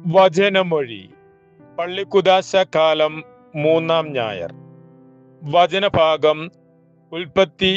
വചനമൊഴി പള്ളിക്കുദാശ കാലം 3-ാം ഞായർ. വചനഭാഗം ഉൽപ്പത്തി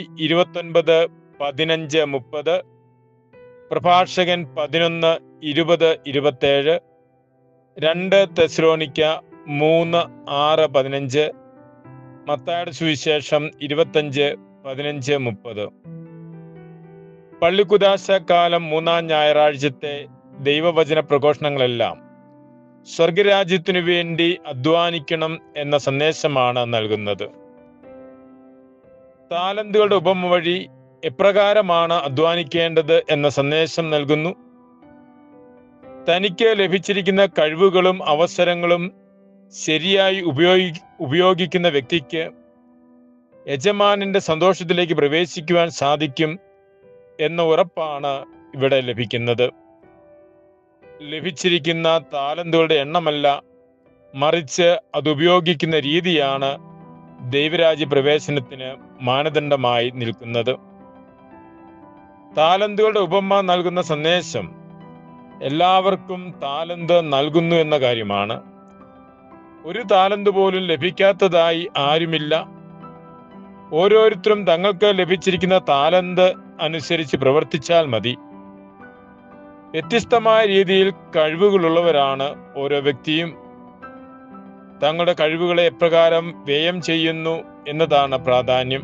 29:15-30, പ്രഭാഷകൻ 11:20-27, 2 തെസ്സലോനിക്ക 3:6-15, മത്തായിയുടെ സുവിശേഷം 25:15-30. പള്ളിക്കുദാശ കാലം 3-ാം ഞായറാഴ്ചത്തെ ദൈവവചന പ്രഘോഷണങ്ങളെല്ലാം സ്വർഗരാജ്യത്തിനു വേണ്ടി അധ്വാനിക്കണം എന്ന സന്ദേശമാണ് നൽകുന്നത്. താലന്തുകളുടെ ഉപമ വഴി എപ്രകാരമാണ് അധ്വാനിക്കേണ്ടത് എന്ന സന്ദേശം നൽകുന്നു. തനിക്ക് ലഭിച്ചിരിക്കുന്ന കഴിവുകളും അവസരങ്ങളും ശരിയായി ഉപയോഗിക്കുന്ന വ്യക്തിക്ക് യജമാനന്റെ സന്തോഷത്തിലേക്ക് പ്രവേശിക്കുവാൻ സാധിക്കും എന്ന ഉറപ്പാണ് ഇവിടെ ലഭിക്കുന്നത്. ലഭിച്ചിരിക്കുന്ന താലന്തുകളുടെ എണ്ണമല്ല, മറിച്ച് അത് ഉപയോഗിക്കുന്ന രീതിയാണ് ദൈവരാജ്യ പ്രവേശനത്തിന് മാനദണ്ഡമായി നിൽക്കുന്നത്. താലന്തുകളുടെ ഉപമ നൽകുന്ന സന്ദേശം എല്ലാവർക്കും താലന്ത് നൽകുന്നു എന്ന കാര്യമാണ്. ഒരു താലന്ത് പോലും ലഭിക്കാത്തതായി ആരുമില്ല. ഓരോരുത്തരും തങ്ങൾക്ക് ലഭിച്ചിരിക്കുന്ന താലന്ത് അനുസരിച്ച് പ്രവർത്തിച്ചാൽ മതി. വ്യത്യസ്തമായ രീതിയിൽ കഴിവുകളുള്ളവരാണ് ഓരോ വ്യക്തിയും. തങ്ങളുടെ കഴിവുകളെ എപ്രകാരം വ്യയം ചെയ്യുന്നു എന്നതാണ് പ്രാധാന്യം.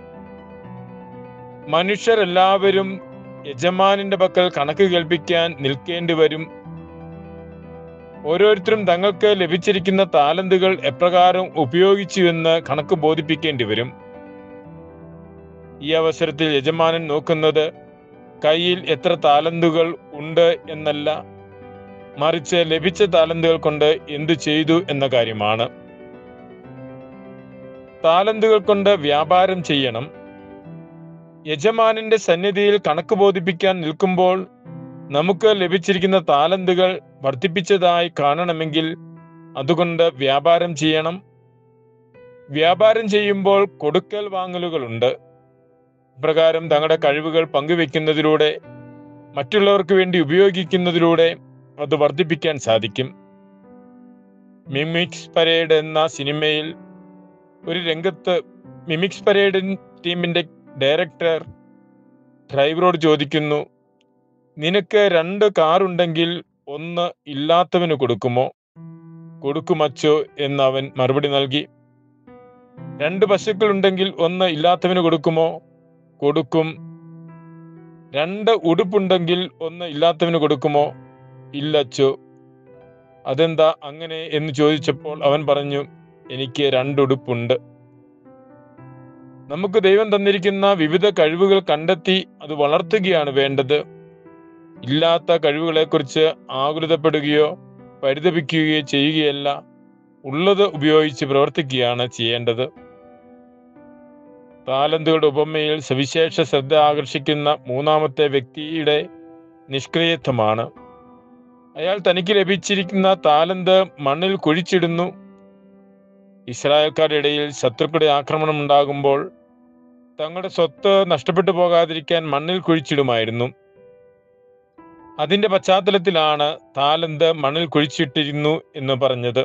മനുഷ്യരെല്ലാവരും യജമാനന്റെ പക്കൽ കണക്ക് കേൾപ്പിക്കാൻ നിൽക്കേണ്ടി വരും. ഓരോരുത്തരും തങ്ങൾക്ക് ലഭിച്ചിരിക്കുന്ന താലന്തുകൾ എപ്രകാരം ഉപയോഗിച്ചു എന്ന് കണക്ക് ബോധിപ്പിക്കേണ്ടി വരും. ഈ അവസരത്തിൽ യജമാനൻ നോക്കുന്നത് കയ്യിൽ എത്ര താലന്തുകൾ ഉണ്ട് എന്നല്ല, മറിച്ച് ലഭിച്ച താലന്തുകൾ കൊണ്ട് എന്തു ചെയ്തു എന്ന കാര്യമാണ്. താലന്തുകൾ കൊണ്ട് വ്യാപാരം ചെയ്യണം. യജമാനന്റെ സന്നിധിയിൽ കണക്ക് ബോധിപ്പിക്കാൻ നിൽക്കുമ്പോൾ നമുക്ക് ലഭിച്ചിരിക്കുന്ന താലന്തുകൾ വർദ്ധിപ്പിച്ചതായി കാണണമെങ്കിൽ അതുകൊണ്ട് വ്യാപാരം ചെയ്യണം. വ്യാപാരം ചെയ്യുമ്പോൾ കൊടുക്കൽ വാങ്ങലുകളുണ്ട്. ഇപ്രകാരം തങ്ങളുടെ കഴിവുകൾ പങ്കുവെക്കുന്നതിലൂടെ, മറ്റുള്ളവർക്ക് വേണ്ടി ഉപയോഗിക്കുന്നതിലൂടെ അത് വർദ്ധിപ്പിക്കാൻ സാധിക്കും. മിമിക്സ് പരേഡ് എന്ന സിനിമയിൽ ഒരു രംഗത്ത് മിമിക്സ് പരേഡ് ടീമിന്റെ ഡയറക്ടർ ഡ്രൈവറോട് ചോദിക്കുന്നു, നിനക്ക് 2 കാറുണ്ടെങ്കിൽ 1 ഇല്ലാത്തവന് കൊടുക്കുമോ? കൊടുക്കുമച്ചോ എന്ന് അവൻ മറുപടി നൽകി. 2 പശുക്കൾ ഉണ്ടെങ്കിൽ 1 ഇല്ലാത്തവന് കൊടുക്കുമോ? കൊടുക്കും. 2 ഉടുപ്പുണ്ടെങ്കിൽ 1 ഇല്ലാത്തവന് കൊടുക്കുമോ? ഇല്ലച്ചോ. അതെന്താ അങ്ങനെ എന്ന് ചോദിച്ചപ്പോൾ അവൻ പറഞ്ഞു, എനിക്ക് 2 ഉടുപ്പുണ്ട്. നമുക്ക് ദൈവം തന്നിരിക്കുന്ന വിവിധ കഴിവുകൾ കണ്ടെത്തി അത് വളർത്തുകയാണ് വേണ്ടത്. ഇല്ലാത്ത കഴിവുകളെക്കുറിച്ച് ആകുലതപ്പെടുകയോ പരിതപിക്കുകയോ ചെയ്യുകയല്ല, ഉള്ളത് ഉപയോഗിച്ച് പ്രവർത്തിക്കുകയാണ് ചെയ്യേണ്ടത്. താലന്തുകളുടെ ഉപമയിൽ സവിശേഷ ശ്രദ്ധ ആകർഷിക്കുന്ന 3-ാമത്തെ വ്യക്തിയുടെ നിഷ്ക്രിയത്വമാണ്. അയാൾ തനിക്ക് ലഭിച്ചിരിക്കുന്ന താലന്ത് മണ്ണിൽ കുഴിച്ചിടുന്നു. ഇസ്രായേൽക്കാരുടെ ഇടയിൽ ശത്രുക്കളുടെ ആക്രമണം ഉണ്ടാകുമ്പോൾ തങ്ങളുടെ സ്വത്ത് നഷ്ടപ്പെട്ടു പോകാതിരിക്കാൻ മണ്ണിൽ കുഴിച്ചിടുമായിരുന്നു. അതിന്റെ പശ്ചാത്തലത്തിലാണ് താലന്ത് മണ്ണിൽ കുഴിച്ചിട്ടിരുന്നു എന്ന് പറഞ്ഞത്.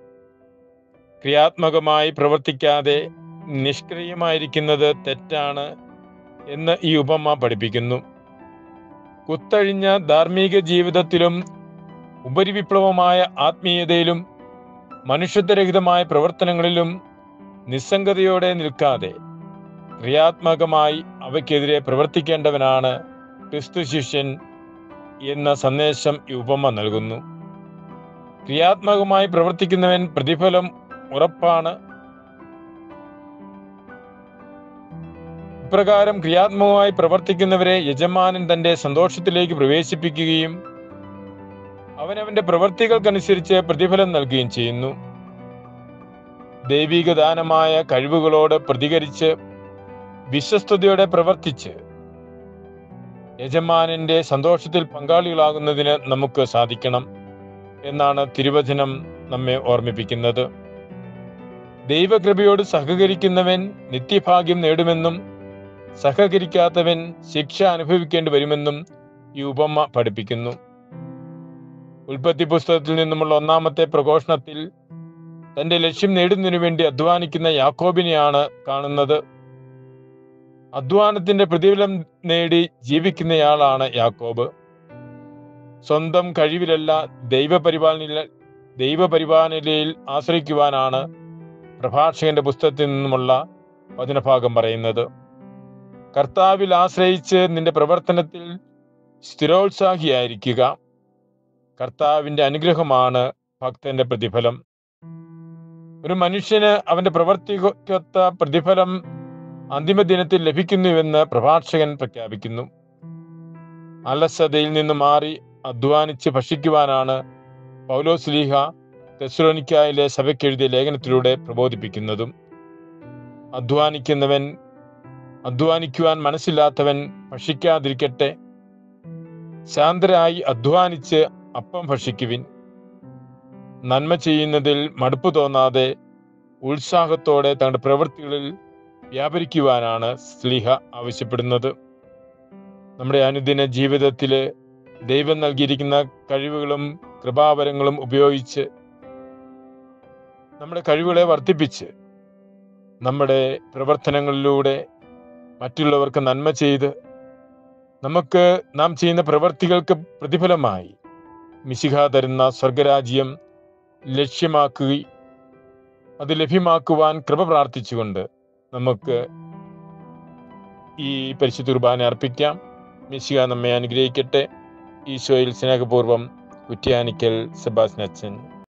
ക്രിയാത്മകമായി പ്രവർത്തിക്കാതെ നിഷ്ക്രിയമായിരിക്കുന്നത് തെറ്റാണ് എന്ന് ഈ ഉപമ പഠിപ്പിക്കുന്നു. കുത്തഴിഞ്ഞ ധാർമ്മിക ജീവിതത്തിലും ഉപരിവിപ്ലവമായ ആത്മീയതയിലും മനുഷ്യത്വരഹിതമായ പ്രവർത്തനങ്ങളിലും നിസ്സംഗതയോടെ നിൽക്കാതെ ക്രിയാത്മകമായി അവയ്ക്കെതിരെ പ്രവർത്തിക്കേണ്ടവനാണ് ക്രിസ്തു ശിഷ്യൻ എന്ന സന്ദേശം ഈ ഉപമ നൽകുന്നു. ക്രിയാത്മകമായി പ്രവർത്തിക്കുന്നവൻ പ്രതിഫലം ഉറപ്പാണ്. ഇപ്രകാരം ക്രിയാത്മകമായി പ്രവർത്തിക്കുന്നവരെ യജമാനൻ തന്റെ സന്തോഷത്തിലേക്ക് പ്രവേശിപ്പിക്കുകയും അവനവന്റെ പ്രവൃത്തികൾക്കനുസരിച്ച് പ്രതിഫലം നൽകുകയും ചെയ്യുന്നു. ദൈവിക ദാനമായ കഴിവുകളോട് പ്രതികരിച്ച് വിശ്വസ്തയോടെ പ്രവർത്തിച്ച് യജമാനന്റെ സന്തോഷത്തിൽ പങ്കാളികളാകുന്നതിന് നമുക്ക് സാധിക്കണം എന്നാണ് തിരുവചനം നമ്മെ ഓർമ്മിപ്പിക്കുന്നത്. ദൈവകൃപയോട് സഹകരിക്കുന്നവൻ നിത്യഭാഗ്യം നേടുമെന്നും സഹകരിക്കാത്തവൻ ശിക്ഷ അനുഭവിക്കേണ്ടി വരുമെന്നും ഈ ഉപമ പഠിപ്പിക്കുന്നു. ഉൽപ്പത്തി പുസ്തകത്തിൽ നിന്നുമുള്ള ഒന്നാമത്തെ പ്രഘോഷണത്തിൽ തന്റെ ലക്ഷ്യം നേടുന്നതിനു വേണ്ടി അധ്വാനിക്കുന്ന യാക്കോബിനെയാണ് കാണുന്നത്. അധ്വാനത്തിന്റെ പ്രതിഫലം നേടി ജീവിക്കുന്നയാളാണ് യാക്കോബ്. സ്വന്തം കഴിവിലല്ല ദൈവപരിപാലനയിൽ ആശ്രയിക്കുവാനാണ് പ്രഭാഷകന്റെ പുസ്തകത്തിൽ നിന്നുമുള്ള വചനഭാഗം പറയുന്നത്. കർത്താവിൽ ആശ്രയിച്ച് നിന്റെ പ്രവർത്തനത്തിൽ സ്ഥിരോത്സാഹിയായിരിക്കുക. കർത്താവിന്റെ അനുഗ്രഹമാണ് ഭക്തന്റെ പ്രതിഫലം. ഒരു മനുഷ്യന് അവന്റെ പ്രവർത്തിക്കൊത്ത പ്രതിഫലം അന്തിമ ദിനത്തിൽ ലഭിക്കുന്നുവെന്ന് പ്രഭാഷകൻ പ്രഖ്യാപിക്കുന്നു. അലസതയിൽ നിന്ന് മാറി അധ്വാനിച്ച് ഭക്ഷിക്കുവാനാണ് പൗലോസ്ലീഹ തെസ്സലോനിക്കായിലെ സഭയ്ക്കെഴുതിയ ലേഖനത്തിലൂടെ പ്രബോധിപ്പിക്കുന്നതും. അധ്വാനിക്കുവാൻ മനസ്സില്ലാത്തവൻ ഭക്ഷിക്കാതിരിക്കട്ടെ. ശാന്തരായി അധ്വാനിച്ച് അപ്പം ഭക്ഷിക്കുവിൻ. നന്മ ചെയ്യുന്നതിൽ മടുപ്പ് തോന്നാതെ ഉത്സാഹത്തോടെ തങ്ങളുടെ പ്രവൃത്തികളിൽ വ്യാപരിക്കുവാനാണ് സ്ലീഹ ആവശ്യപ്പെടുന്നത്. നമ്മുടെ അനുദിന ജീവിതത്തിൽ ദൈവം നൽകിയിരിക്കുന്ന കഴിവുകളും കൃപാവരങ്ങളും ഉപയോഗിച്ച് നമ്മുടെ കഴിവുകളെ വർദ്ധിപ്പിച്ച് നമ്മുടെ പ്രവർത്തനങ്ങളിലൂടെ മറ്റുള്ളവർക്ക് നന്മ ചെയ്ത് നാം ചെയ്യുന്ന പ്രവൃത്തികൾക്ക് പ്രതിഫലമായി മിശിഹ തരുന്ന സ്വർഗരാജ്യം ലക്ഷ്യമാക്കുകയും അത് ലഭ്യമാക്കുവാൻ കൃപ പ്രാർത്ഥിച്ചുകൊണ്ട് നമുക്ക് ഈ പരിശുദ്ധ കുർബാന അർപ്പിക്കാം. മിശിഹ നമ്മെ അനുഗ്രഹിക്കട്ടെ. ഈശോയിൽ സ്നേഹപൂർവ്വം കുറ്റ്യാനിക്കൽ സെബാസ്റ്റ്യൻ അച്ഛൻ.